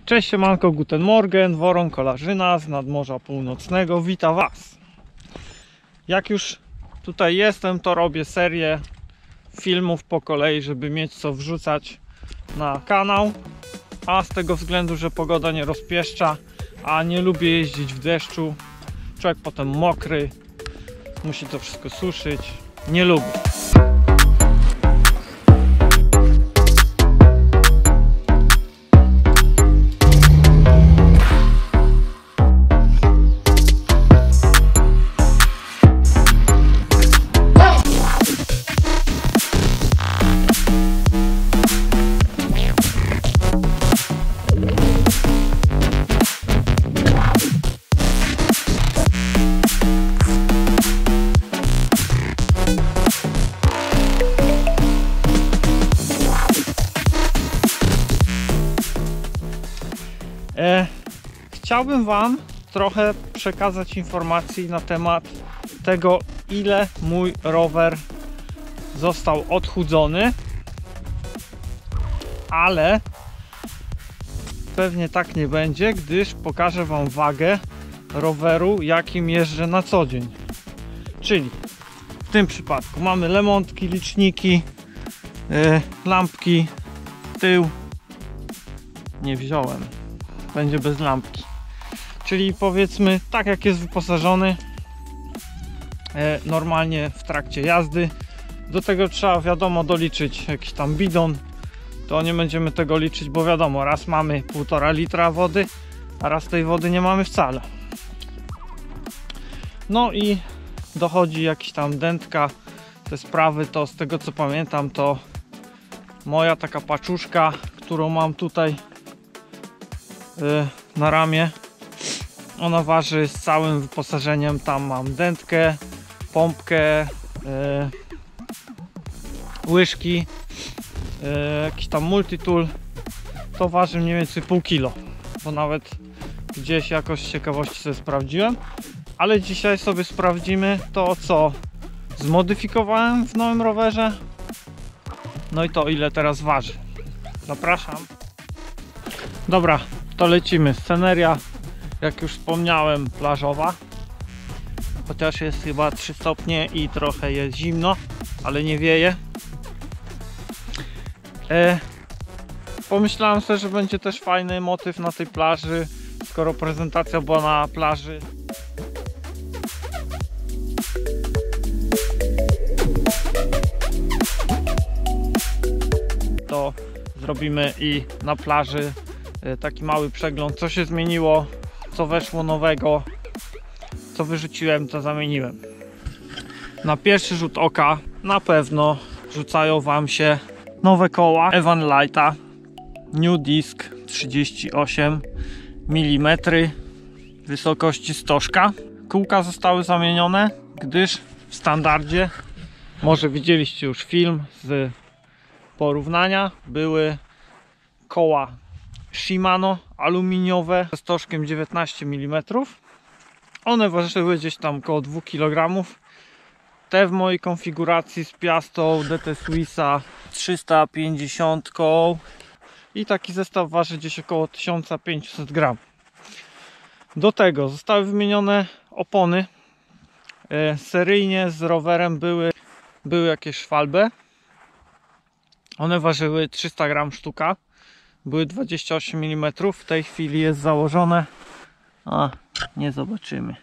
Cześć, siemanko, guten Morgen, Woron Kolarzyna z nadmorza północnego, wita Was. Jak już tutaj jestem, to robię serię filmów po kolei, żeby mieć co wrzucać na kanał. A z tego względu, że pogoda nie rozpieszcza, a nie lubię jeździć w deszczu, człowiek potem mokry, musi to wszystko suszyć, nie lubię. Chciałbym Wam trochę przekazać informacji na temat tego, ile mój rower został odchudzony, ale pewnie tak nie będzie, gdyż pokażę Wam wagę roweru, jakim jeżdżę na co dzień. Czyli w tym przypadku mamy lemontki, liczniki, lampki, tył nie wziąłem, będzie bez lampki. Czyli powiedzmy tak jak jest wyposażony normalnie w trakcie jazdy. Do tego trzeba wiadomo doliczyć jakiś tam bidon. To nie będziemy tego liczyć, bo wiadomo, raz mamy 1,5 litra wody, a raz tej wody nie mamy wcale. No i dochodzi jakiś tam dętka, te sprawy, to z tego co pamiętam, to moja taka paczuszka, którą mam tutaj na ramię, ona waży z całym wyposażeniem. Tam mam dętkę, pompkę, łyżki, jakiś tam multitool. To waży mniej więcej pół kilo, bo nawet gdzieś jakoś z ciekawości sobie sprawdziłem. Ale dzisiaj sobie sprawdzimy to, co zmodyfikowałem w nowym rowerze, no i to, ile teraz waży. Zapraszam. Dobra, to lecimy. Sceneria, jak już wspomniałem, plażowa. Chociaż jest chyba 3 stopnie i trochę jest zimno, ale nie wieje. Pomyślałem sobie, że będzie też fajny motyw na tej plaży, skoro prezentacja była na plaży. To zrobimy i na plaży taki mały przegląd, co się zmieniło, co weszło nowego, co wyrzuciłem, to zamieniłem. Na pierwszy rzut oka na pewno rzucają Wam się nowe koła Evanlighta New Disc 38 mm wysokości stożka. Kółka zostały zamienione, gdyż w standardzie, może widzieliście już film z porównania, były koła Shimano aluminiowe ze stożkiem 19 mm. One ważyły gdzieś tam około 2 kg. Te w mojej konfiguracji z piastą DT Swissa 350 koł i taki zestaw waży gdzieś około 1500 gram. Do tego zostały wymienione opony. Seryjnie z rowerem były jakieś Schwalbe. One ważyły 300 gram sztuka. Były 28 mm. W tej chwili jest założone. A, nie zobaczymy.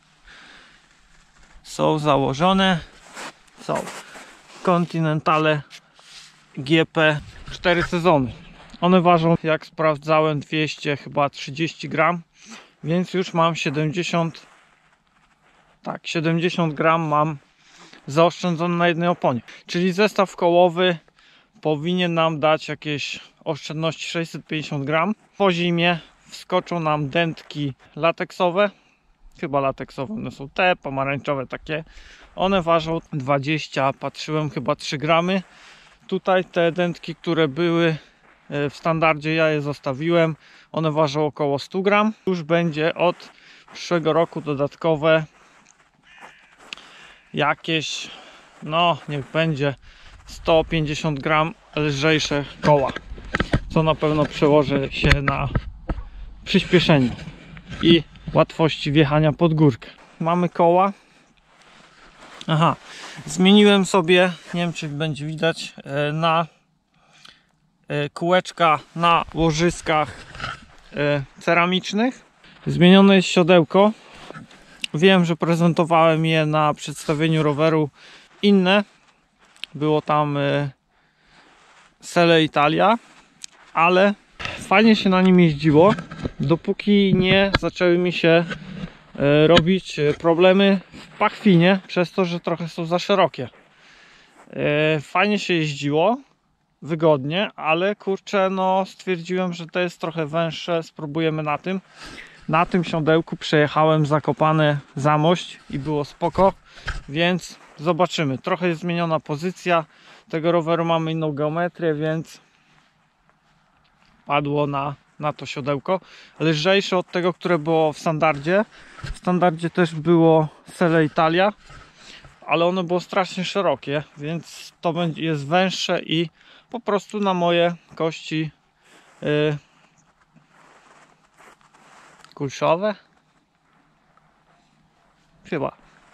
Są założone. Są Continentale GP 4 sezony. One ważą, jak sprawdzałem, 200 chyba 30 gram, więc już mam 70. Tak, 70 gram mam zaoszczędzone na jednej oponie. Czyli zestaw kołowy powinien nam dać jakieś oszczędności 650 gram. Po zimie wskoczą nam dętki lateksowe. Chyba lateksowe, one są te pomarańczowe takie. One ważą 20, patrzyłem, chyba 3 gramy. Tutaj te dętki, które były w standardzie, ja je zostawiłem. One ważą około 100 gram. Już będzie od przyszłego roku dodatkowe jakieś, no niech będzie 150 gram lżejsze koła, co na pewno przełoży się na przyspieszeniu i łatwości wjechania pod górkę. Mamy koła. Aha, zmieniłem sobie, nie wiem czy będzie widać, na kółeczka na łożyskach ceramicznych. Zmienione jest siodełko. Wiem, że prezentowałem je na przedstawieniu roweru inne. Było tam Selle Italia, ale fajnie się na nim jeździło, dopóki nie zaczęły mi się robić problemy w pachwinie, przez to, że trochę są za szerokie. Fajnie się jeździło, wygodnie, ale kurczę, no stwierdziłem, że to jest trochę węższe, spróbujemy na tym. Na tym siodełku przejechałem Zakopane Zamość i było spoko, więc zobaczymy. Trochę jest zmieniona pozycja tego roweru, mamy inną geometrię, więc padło na to siodełko. Lżejsze od tego, które było w standardzie. W standardzie też było Selle Italia, ale ono było strasznie szerokie, więc to jest węższe i po prostu na moje kości kulszowe chyba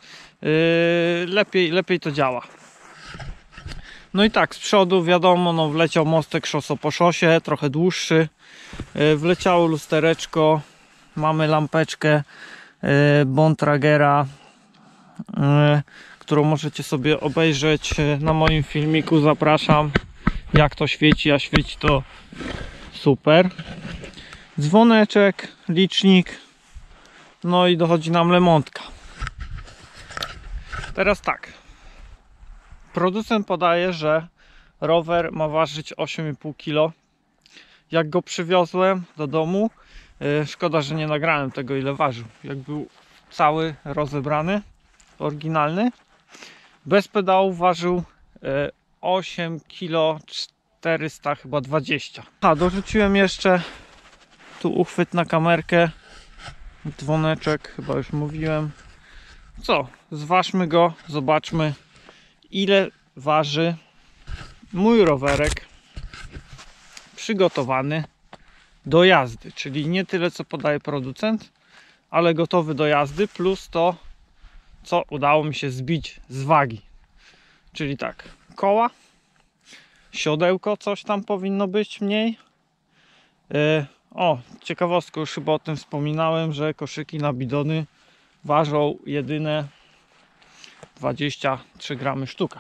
lepiej to działa. No i tak, z przodu wiadomo, no wleciał mostek szoso po szosie, trochę dłuższy, wleciało lustereczko, mamy lampeczkę Bontragera, którą możecie sobie obejrzeć na moim filmiku, zapraszam, jak to świeci, a świeci to super. Dzwoneczek, licznik, no i dochodzi nam lemontka. Teraz tak, producent podaje, że rower ma ważyć 8,5 kg. Jak go przywiozłem do domu, szkoda, że nie nagrałem tego, ile ważył. Jak był cały rozebrany, oryginalny, bez pedałów ważył 8 kg 400 chyba 20. A dorzuciłem jeszcze tu uchwyt na kamerkę, dzwoneczek, chyba już mówiłem. Co, zważmy go, zobaczmy, ile waży mój rowerek przygotowany do jazdy, czyli nie tyle co podaje producent, ale gotowy do jazdy, plus to, co udało mi się zbić z wagi. Czyli tak, koła, siodełko, coś tam powinno być mniej. O, ciekawostką, już chyba o tym wspominałem, że koszyki na bidony ważą jedyne 23 gramy sztuka.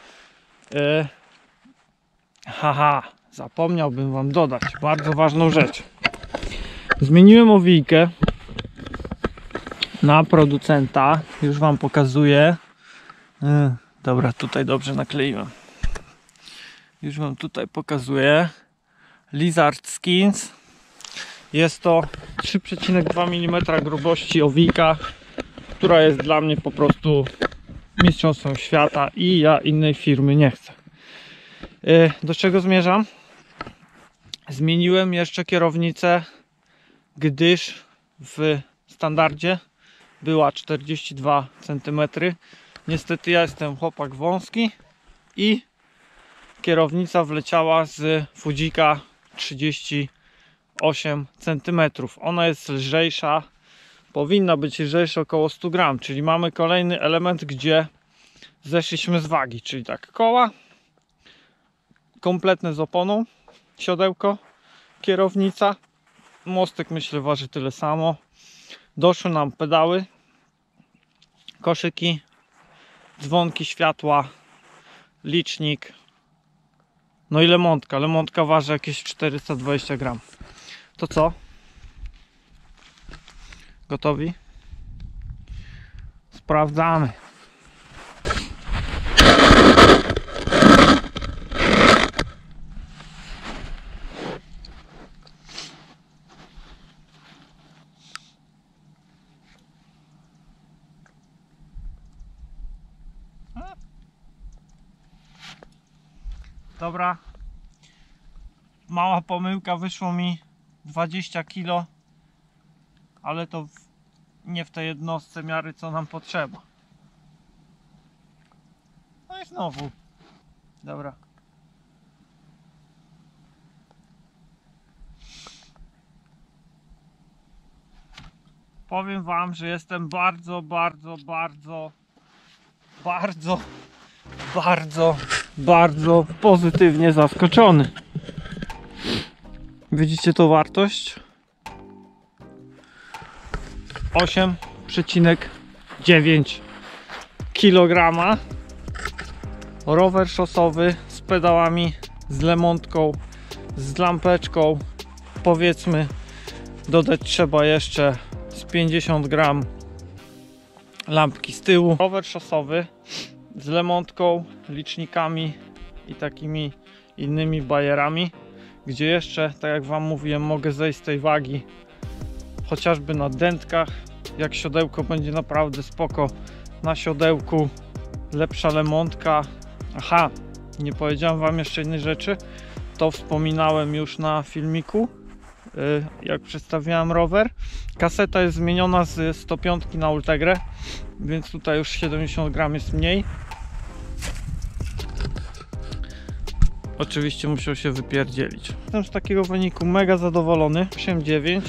Haha, zapomniałbym wam dodać bardzo ważną rzecz. Zmieniłem owijkę na producenta, już wam pokazuję. Dobra, tutaj dobrze nakleiłem. Już wam tutaj pokazuję. Lizard Skins. Jest to 3,2 mm grubości owijka, która jest dla mnie po prostu mistrzostwem świata i ja innej firmy nie chcę. Do czego zmierzam? Zmieniłem jeszcze kierownicę, gdyż w standardzie była 42 cm. Niestety ja jestem chłopak wąski i kierownica wleciała z Fujika 38 cm. Ona jest lżejsza, powinna być lżejsza około 100 gram, czyli mamy kolejny element, gdzie zeszliśmy z wagi, czyli tak, koła kompletne z oponą, siodełko, kierownica, mostek myślę waży tyle samo, doszły nam pedały, koszyki, dzwonki, światła, licznik, no i lemontka. Lemontka waży jakieś 420 gram. To co? Gotowi? Sprawdzamy. Dobra, mała pomyłka, wyszło mi 20 kg, ale to nie w tej jednostce miary, co nam potrzeba. No i znowu. Dobra. Powiem wam, że jestem bardzo pozytywnie zaskoczony. Widzicie tą wartość? 8,9 kg. Rower szosowy z pedałami, z lemontką, z lampeczką. Powiedzmy, dodać trzeba jeszcze z 50 gram lampki z tyłu. Rower szosowy z lemontką, licznikami i takimi innymi bajerami, gdzie jeszcze, tak jak wam mówiłem, mogę zejść z tej wagi chociażby na dętkach. Jak siodełko będzie naprawdę spoko, na siodełku lepsza lemontka. Aha, nie powiedziałem wam jeszcze jednej rzeczy, to wspominałem już na filmiku, jak przedstawiałem rower. Kaseta jest zmieniona z 105 na Ultegrę, więc tutaj już 70 gram jest mniej. Oczywiście musiał się wypierdzielić. Jestem z takiego wyniku mega zadowolony. 8,9.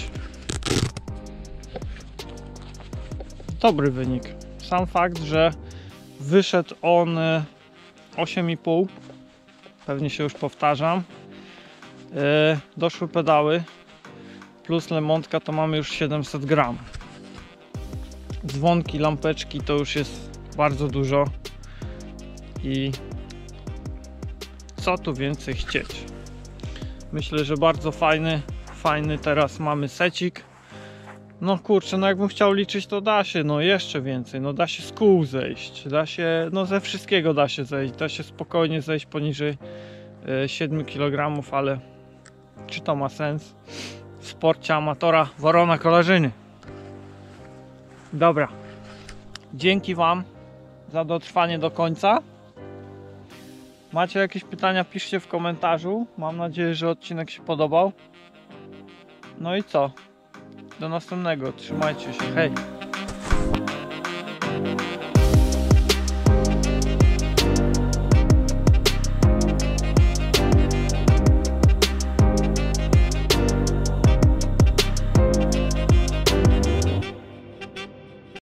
Dobry wynik. Sam fakt, że wyszedł on 8,5. Pewnie się już powtarzam. Doszły pedały plus lemontka, to mamy już 700 gram. Dzwonki, lampeczki to już jest bardzo dużo. I co tu więcej chcieć? Myślę, że bardzo fajny teraz mamy secik. No kurczę, no jakbym chciał liczyć, to da się, no jeszcze więcej, no da się z kół zejść, da się, no ze wszystkiego da się zejść, da się spokojnie zejść poniżej 7 kg, ale czy to ma sens? W sporcie amatora Worona Kolarzyny. Dobra, dzięki wam za dotrwanie do końca. Macie jakieś pytania, piszcie w komentarzu. Mam nadzieję, że odcinek się podobał. No i co? Do następnego. Trzymajcie się. Hej!